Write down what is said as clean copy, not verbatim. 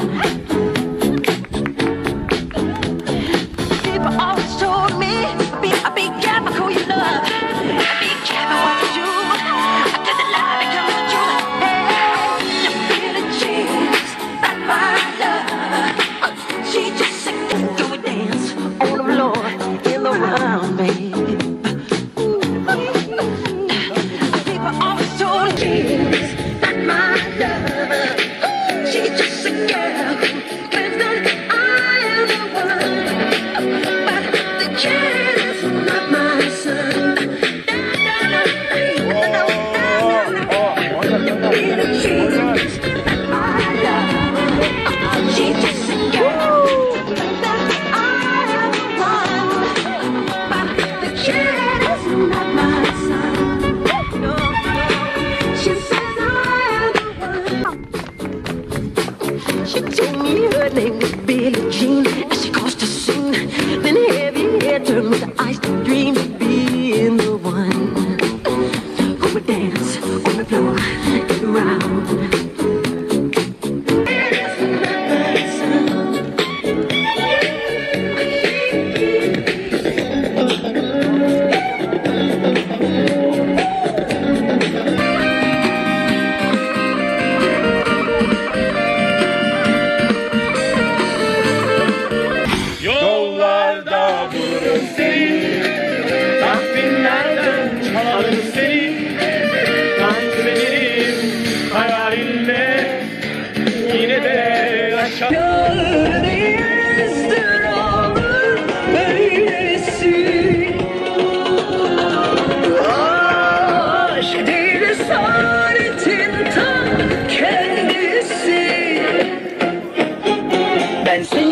People always told me, be careful who you love, be careful what you do. After the lie becomes the truth. Hey, you feel a chance, not my love. She just said, go and dance on the floor in the round, babe. People always told me, not my love. She just a girl, with the I am the one, but the chance not my son. She just a girl, with the I am the one, but the chance not my son. No, she says I am the one. She told me her name was Billie Jean as she caused a scene. Then heavy hair turned with the ice to dream of being the one who would dance on the floor and around. Yollarda bulurum seni, tahminlerden çalarım seni. Dans ederim hayalinle, yine de yaşarım. Değilizdir olur böylesi. Aşk değil esaretin ta kendisi. Ben seni